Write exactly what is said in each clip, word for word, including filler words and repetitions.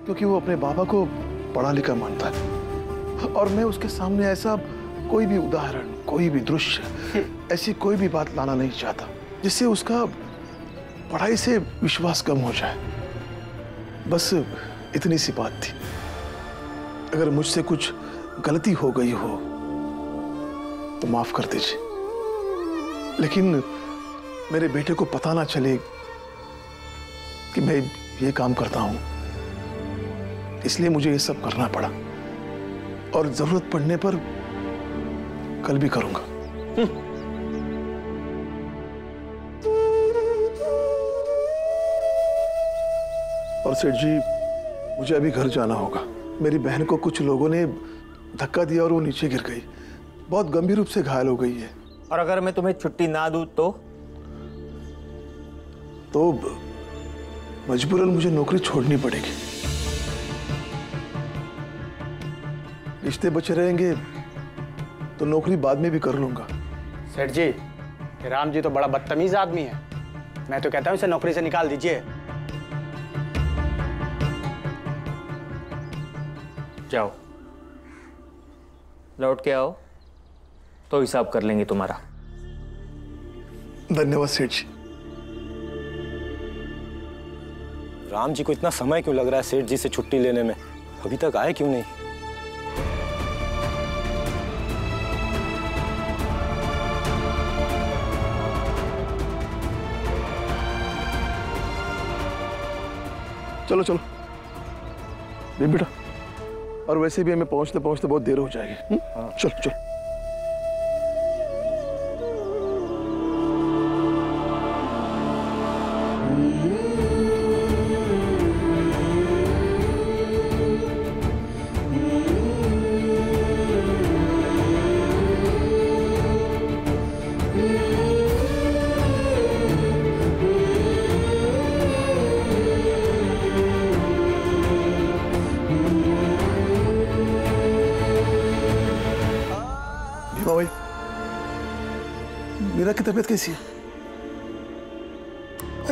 क्योंकि वो अपने बाबा को पढ़ा लिखा मानता है और मैं उसके सामने ऐसा कोई भी उदाहरण, कोई भी दृश्य, ऐसी कोई भी बात लाना नहीं चाहता जिससे उसका पढ़ाई से विश्वास कम हो जाए। बस इतनी सी बात थी। अगर मुझसे कुछ गलती हो गई हो तो माफ कर दीजिए, लेकिन मेरे बेटे को पता ना चले कि मैं ये काम करता हूं, इसलिए मुझे ये सब करना पड़ा और जरूरत पड़ने पर कल भी करूंगा। और सेठ जी, मुझे अभी घर जाना होगा। मेरी बहन को कुछ लोगों ने धक्का दिया और वो नीचे गिर गई, बहुत गंभीर रूप से घायल हो गई है। और अगर मैं तुम्हें छुट्टी ना दूं तो तो मजबूरन मुझे नौकरी छोड़नी पड़ेगी। रिश्ते बचे रहेंगे तो नौकरी बाद में भी कर लूंगा। सेठ जी, राम जी तो बड़ा बदतमीज आदमी है। मैं तो कहता हूं इसे नौकरी से निकाल दीजिए। जाओ, लौट के आओ तो हिसाब कर लेंगे तुम्हारा। धन्यवाद सेठ जी। राम जी को इतना समय क्यों लग रहा है सेठ जी से छुट्टी लेने में? अभी तक आए क्यों नहीं? चलो चलो बेटा, और वैसे भी हमें पहुंचते पहुंचते बहुत देर हो जाएगी। हाँ। चलो चलो। मीरा की तबीयत कैसी है? अरे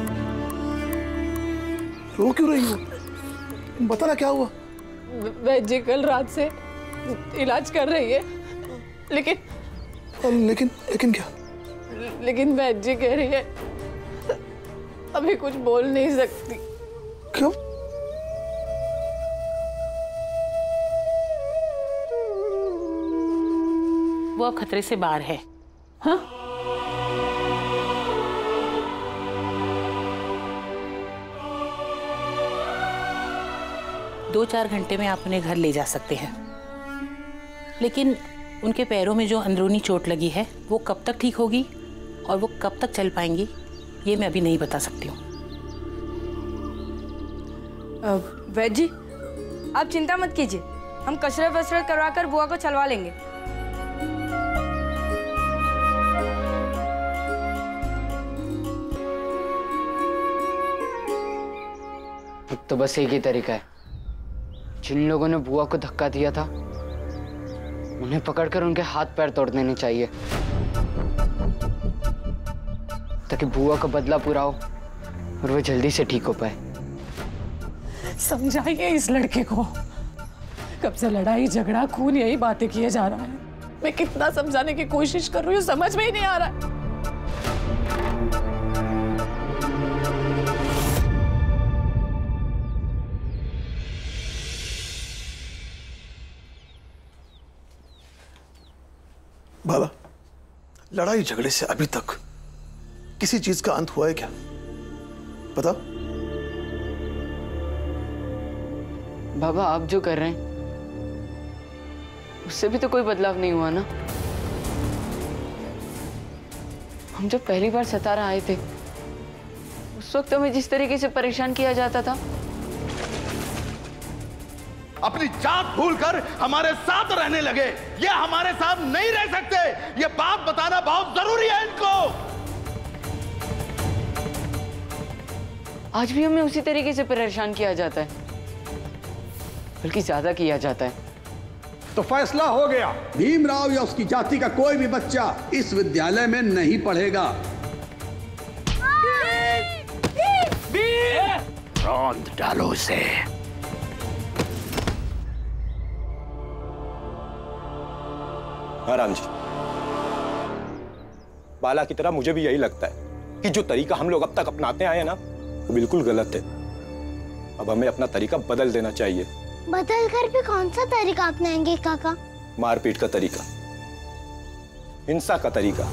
रो क्यों रही हो? बता ना क्या हुआ? वैद्य जी कल रात से इलाज कर रही है, लेकिन लेकिन लेकिन क्या? लेकिन वैद्य जी कह रही है अभी कुछ बोल नहीं सकती। क्यों? वो अब खतरे से बाहर है। हाँ? दो चार घंटे में आप उन्हें घर ले जा सकते हैं, लेकिन उनके पैरों में जो अंदरूनी चोट लगी है वो कब तक ठीक होगी और वो कब तक चल पाएंगी ये मैं अभी नहीं बता सकती हूँ। वैद्य जी, आप चिंता मत कीजिए, हम कसरत वसरत करवा कर बुआ को चलवा लेंगे। तो बस एक ही तरीका है, जिन लोगों ने बुआ को धक्का दिया था उन्हें पकड़कर उनके हाथ पैर तोड़ देने चाहिए, ताकि बुआ का बदला पूरा हो और वो जल्दी से ठीक हो पाए। समझाइए इस लड़के को, कब से लड़ाई झगड़ा खून यही बातें किए जा रहा है। मैं कितना समझाने की कोशिश कर रही हूँ, समझ में ही नहीं आ रहा है। बाबा, लड़ाई झगड़े से अभी तक किसी चीज का अंत हुआ है क्या? पता? बाबा, आप जो कर रहे हैं उससे भी तो कोई बदलाव नहीं हुआ ना। हम जब पहली बार सतारा आए थे उस वक्त हमें जिस तरीके से परेशान किया जाता था, अपनी जात भूलकर हमारे साथ रहने लगे। ये हमारे साथ नहीं रह सकते, ये बात बताना बहुत जरूरी है इनको। आज भी हमें उसी तरीके से परेशान किया जाता है, बल्कि ज्यादा किया जाता है। तो फैसला हो गया, भीमराव या उसकी जाति का कोई भी बच्चा इस विद्यालय में नहीं पढ़ेगा। रौंद डालो उसे। हाँ राम जी, बाला की तरह मुझे भी यही लगता है कि जो तरीका हम लोग अब तक अपनाते आए हैं ना, वो बिल्कुल गलत है। अब हमें अपना तरीका बदल देना चाहिए। बदल कर भी कौन सा तरीका अपनाएंगे काका? मारपीट का तरीका, हिंसा का तरीका।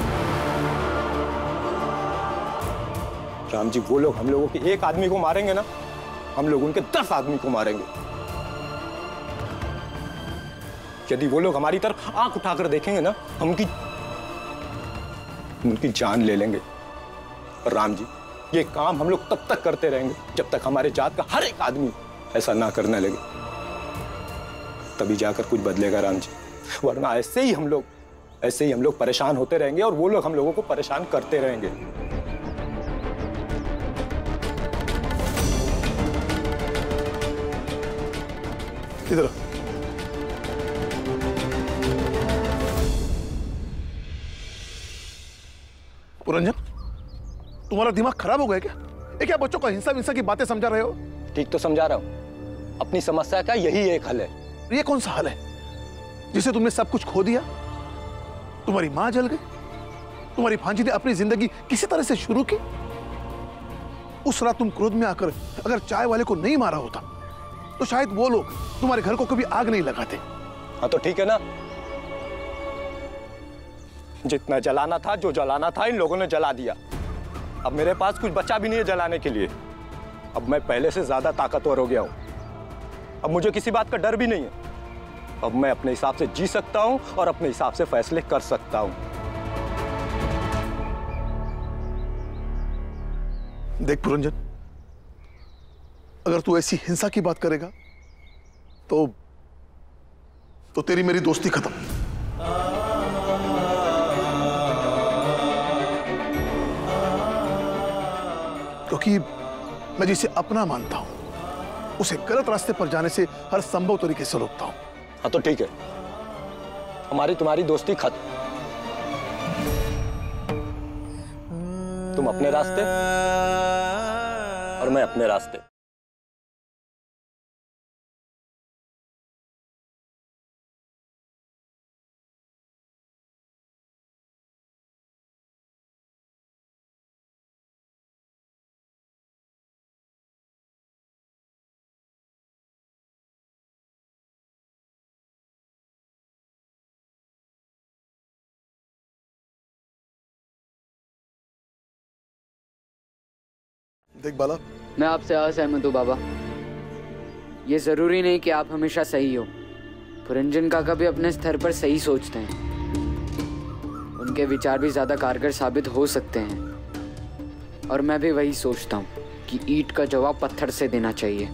राम जी, वो लोग हम लोगों के एक आदमी को मारेंगे ना, हम लोग उनके दस आदमी को मारेंगे। यदि वो लोग हमारी तरफ आंख उठाकर देखेंगे ना, हम उनकी उनकी जान ले लेंगे। और राम जी, ये काम हम लोग तब तक करते रहेंगे जब तक हमारे जात का हर एक आदमी ऐसा ना करने लगे, तभी जाकर कुछ बदलेगा राम जी। वरना ऐसे ही हम लोग ऐसे ही हम लोग परेशान होते रहेंगे और वो लोग हम लोगों को परेशान करते रहेंगे। इधर पुरंजन, तुम्हारा दिमाग खराब हो गया क्या? ये क्या बच्चों को हिंसा हिंसा की बातें समझा रहे हो? ठीक तो समझा रहा हूं। अपनी समस्या का यही एक हल है। ये कौन सा हल है जिसे तुमने सब कुछ खो दिया? तुम्हारी मां जल गई, तुम्हारी भांजी ने अपनी जिंदगी किसी तरह से शुरू की। उस रात तुम क्रोध में आकर अगर चाय वाले को नहीं मारा होता तो शायद वो लोग तुम्हारे घर को कभी आग नहीं लगाते। हाँ तो ठीक है ना, जितना जलाना था, जो जलाना था, इन लोगों ने जला दिया। अब मेरे पास कुछ बचा भी नहीं है जलाने के लिए। अब मैं पहले से ज्यादा ताकतवर हो गया हूं। अब मुझे किसी बात का डर भी नहीं है। अब मैं अपने हिसाब से जी सकता हूं और अपने हिसाब से फैसले कर सकता हूं। देख पुरंजन, अगर तू ऐसी हिंसा की बात करेगा तो तो तेरी मेरी दोस्ती खत्म। क्योंकि मैं जिसे अपना मानता हूं उसे गलत रास्ते पर जाने से हर संभव तरीके से रोकता हूं। हाँ तो ठीक है, हमारी तुम्हारी दोस्ती खत्म। तुम अपने रास्ते और मैं अपने रास्ते। देख बाला, मैं आपसे असहमत हूँ बाबा। ये जरूरी नहीं कि आप हमेशा सही हो। पुरंजन काका भी अपने स्तर पर सही सोचते हैं। उनके विचार भी ज्यादा कारगर साबित हो सकते हैं। और मैं भी वही सोचता हूँ कि ईंट का जवाब पत्थर से देना चाहिए।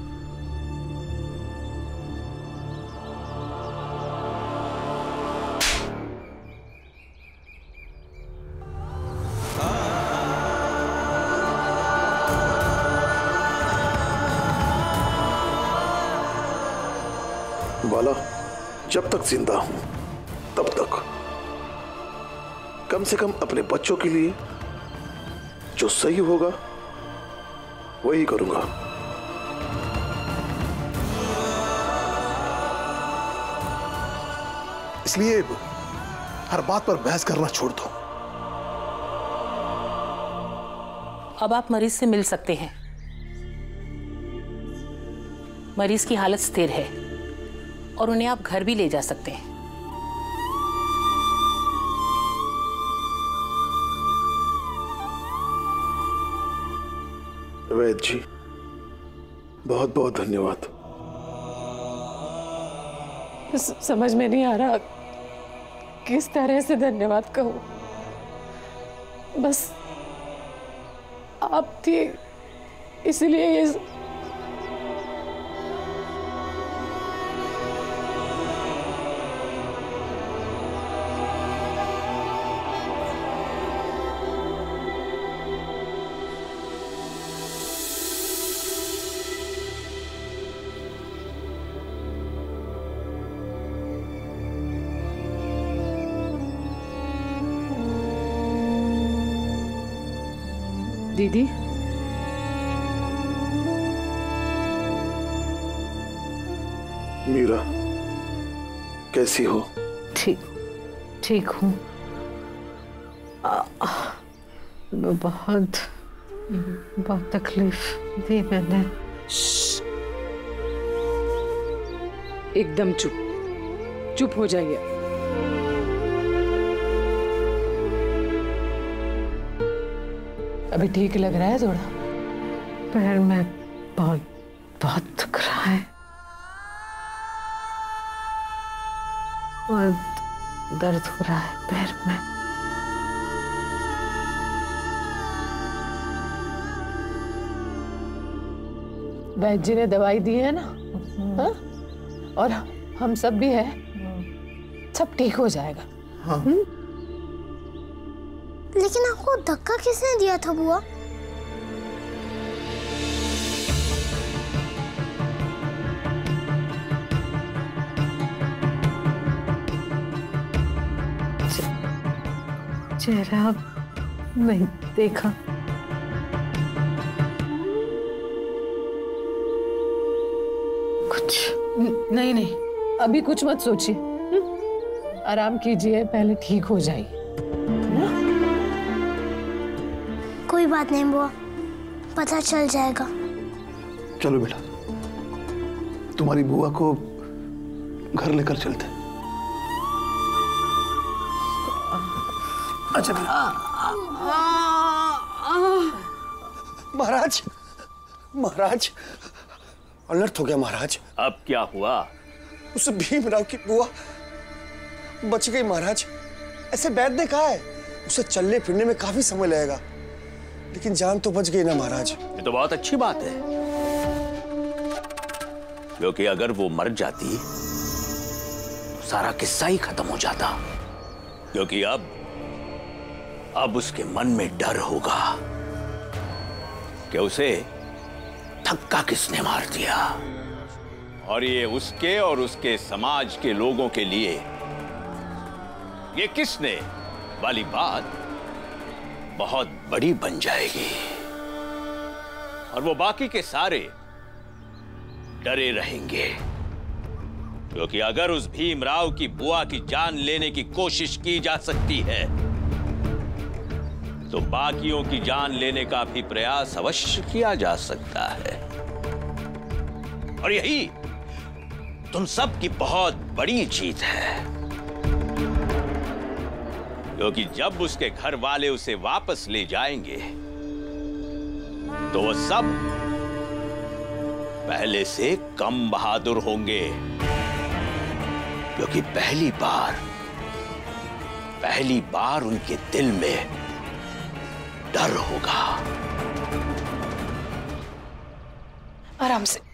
बाला, जब तक जिंदा हूं तब तक कम से कम अपने बच्चों के लिए जो सही होगा वही करूंगा। इसलिए हर बात पर बहस करना छोड़ दो। अब आप मरीज से मिल सकते हैं। मरीज की हालत स्थिर है और उन्हें आप घर भी ले जा सकते हैं। वैद्य जी, बहुत बहुत धन्यवाद। समझ में नहीं आ रहा किस तरह से धन्यवाद कहूं। बस आप थी इसलिए ये दीदी। मीरा, कैसी हो? ठीक। ठीक हूँ। बहुत बहुत तकलीफ दी मैंने। एकदम चुप चुप हो जाइए। अभी ठीक लग रहा है थोड़ा? पैर में बहुत बहुत दुख रहा है और दर्द हो रहा है पैर में। वैद्य जी ने दवाई दी है ना, हाँ? और हम सब भी है, सब ठीक हो जाएगा। हाँ। लेकिन आपको धक्का किसने दिया था बुआ? चेहरा नहीं देखा। कुछ नहीं नहीं, अभी कुछ मत सोचिए, आराम कीजिए, पहले ठीक हो जाइए। कोई बात नहीं बुआ, पता चल जाएगा। चलो बेटा, तुम्हारी बुआ को घर लेकर चलते। अच्छा महाराज, महाराज अलर्ट हो गया महाराज। अब क्या हुआ? उस भीमराव की बुआ बच गई महाराज। ऐसे वैद्य ने कहा है उसे चलने फिरने में काफी समय लगेगा, लेकिन जान तो बच गई ना महाराज। ये तो बहुत अच्छी बात है, क्योंकि अगर वो मर जाती तो सारा किस्सा ही खत्म हो जाता। क्योंकि अब अब उसके मन में डर होगा कि उसे धक्का किसने मार दिया, और ये उसके और उसके समाज के लोगों के लिए ये किसने वाली बात बहुत बड़ी बन जाएगी, और वो बाकी के सारे डरे रहेंगे। क्योंकि अगर उस भीमराव की बुआ की जान लेने की कोशिश की जा सकती है, तो बाकियों की जान लेने का भी प्रयास अवश्य किया जा सकता है। और यही तुम सब की बहुत बड़ी जीत है, क्योंकि जब उसके घर वाले उसे वापस ले जाएंगे तो वो सब पहले से कम बहादुर होंगे, क्योंकि पहली बार पहली बार उनके दिल में डर होगा। आराम से,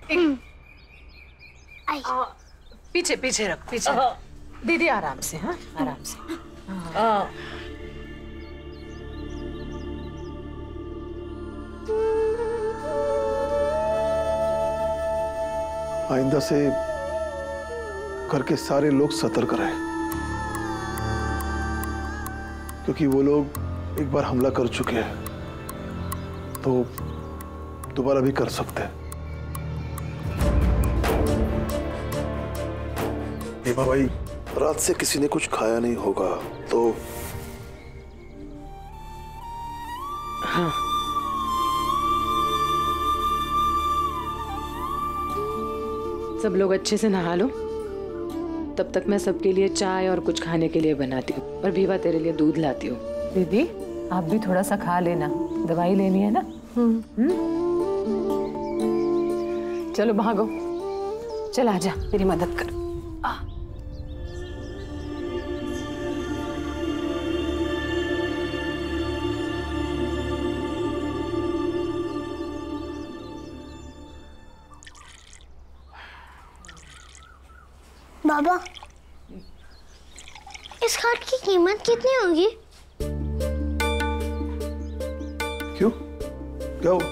आई। आ, पीछे पीछे रख, पीछे रख। दीदी आराम से, हाँ आराम से। हाँ। आइंदा से घर के सारे लोग सतर्क रहे, क्योंकि वो लोग एक बार हमला कर चुके हैं तो दोबारा भी कर सकते हैं। हेमा भाई, रात से किसी ने कुछ खाया नहीं होगा तो हाँ। सब लोग अच्छे से नहा लो, तब तक मैं सबके लिए चाय और कुछ खाने के लिए बनाती हूँ, और भीवा तेरे लिए दूध लाती हूँ। दीदी आप भी थोड़ा सा खा लेना, दवाई लेनी है ना। हम्म। चलो भागो, चल आजा, मेरी मदद कर। आ। बाबा, इस खाट की कीमत कितनी होगी? क्यों, क्या हुआ?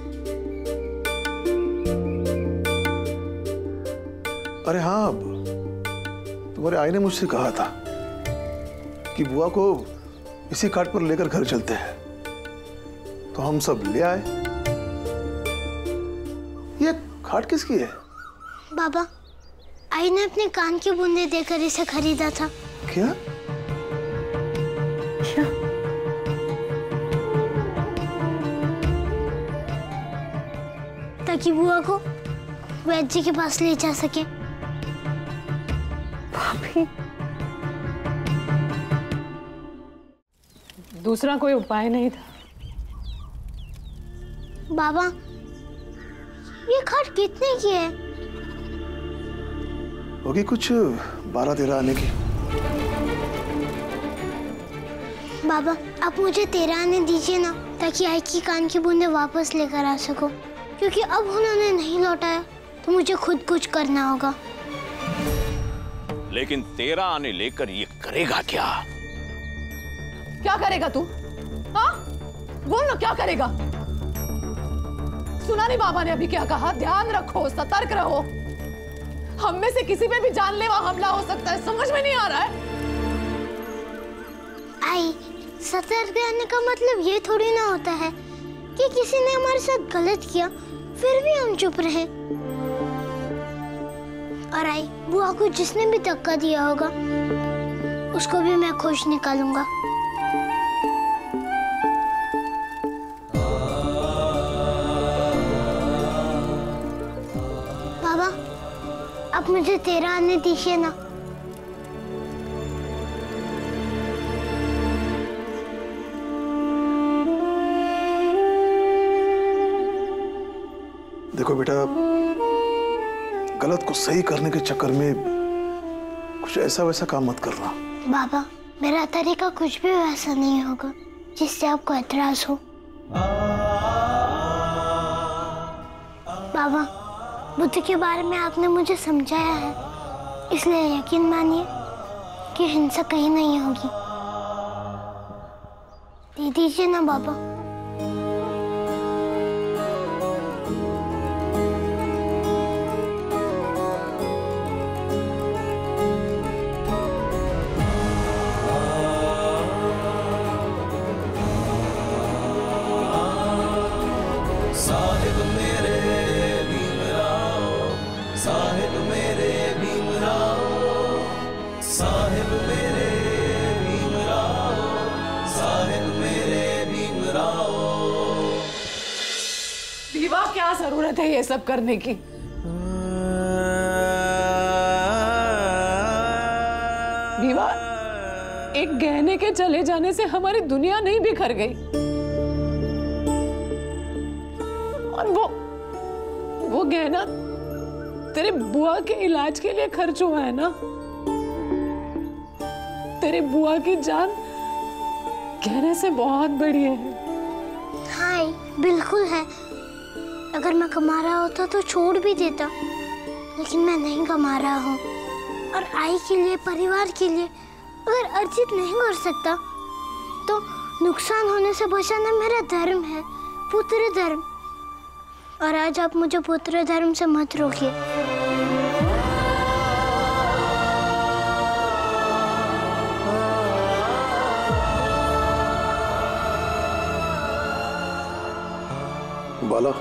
अरे हाँ, तुम्हारे आई ने मुझसे कहा था कि बुआ को इसी खाट पर लेकर घर चलते हैं, तो हम सब ले आए। ये खाट किसकी है? बाबा, आई ने अपने कान की बूंदें देकर इसे खरीदा था। क्या? अच्छा। ताकि बुआ को वैद्य जी के पास ले जा सके। भाभी, दूसरा कोई उपाय नहीं था। बाबा, ये खाट कितने की है? होगी कुछ बारह तेरह आने की। बाबा, आप मुझे तेरह आने दीजिए ना, ताकि आई की कान की बूंदे वापस लेकर आ सको, क्योंकि अब उन्होंने नहीं लौटाया तो मुझे खुद कुछ करना होगा। लेकिन तेरह आने लेकर ये करेगा क्या? क्या करेगा तू? हाँ, बोल ना, क्या करेगा? सुना नहीं बाबा ने अभी क्या कहा? ध्यान रखो, सतर्क रहो। हम में से किसी पे भी जानलेवा हमला हो सकता है, समझ में नहीं आ रहा है? आई, सतर्क रहने का मतलब ये थोड़ी ना होता है कि किसी ने हमारे साथ गलत किया फिर भी हम चुप रहे। और आई, बुआ को जिसने भी धक्का दिया होगा उसको भी मैं खुश निकालूंगा। बाबा, आप मुझे तेरह आने दीजिए ना। देखो बेटा, गलत को सही करने के चक्कर में कुछ ऐसा वैसा काम मत करना। बाबा, मेरा तरीका कुछ भी वैसा नहीं होगा जिससे आपको एतराज हो। बाबा, बुद्ध के बारे में आपने मुझे समझाया है, इसलिए यकीन मानिए कि हिंसा कहीं नहीं होगी। दे दीजिए ना बाबा। क्या जरूरत है ये सब करने की? विवा, एक गहने के चले जाने से हमारी दुनिया नहीं बिखर गई। और वो वो गहना तेरे बुआ के इलाज के लिए खर्च हुआ है ना? तेरे बुआ की जान गहने से बहुत बड़ी है। हाँ, बिल्कुल है। अगर मैं कमा रहा होता तो छोड़ भी देता, लेकिन मैं नहीं कमा रहा हूँ। और आई के लिए, परिवार के लिए अगर अर्जित नहीं कर सकता तो नुकसान होने से बचाना मेरा धर्म है, पुत्र धर्म। और आज आप मुझे पुत्र धर्म से मत रोकिए। बाला,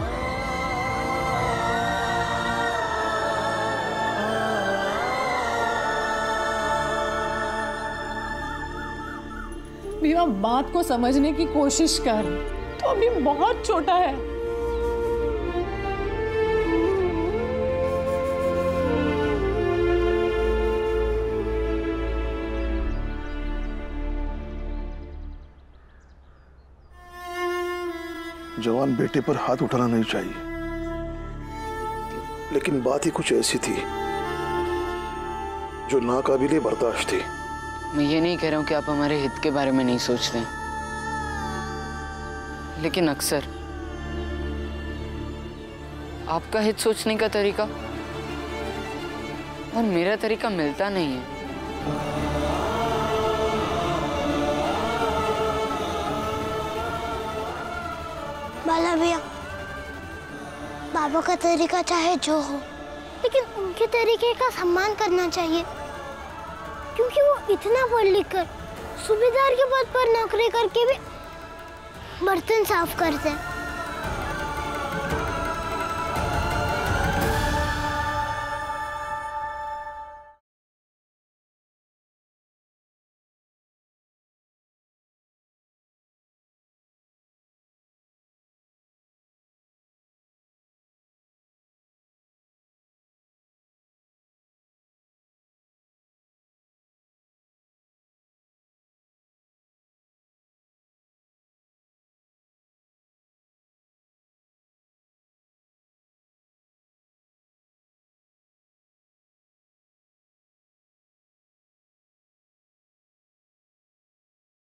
विवा, बात को समझने की कोशिश कर, तो अभी बहुत छोटा है। जवान बेटे पर हाथ उठाना नहीं चाहिए, लेकिन बात ही कुछ ऐसी थी जो नाकाबिले बर्दाश्त थी। मैं ये नहीं कह रहा हूँ कि आप हमारे हित के बारे में नहीं सोचते, लेकिन अक्सर आपका हित सोचने का तरीका और मेरा तरीका मिलता नहीं है। बाला भैया, बाबा का तरीका चाहे जो हो, लेकिन उनके तरीके का सम्मान करना चाहिए, क्योंकि वो इतना पढ़ लिख कर सूबेदार के पद पर नौकरी करके भी बर्तन साफ करते हैं।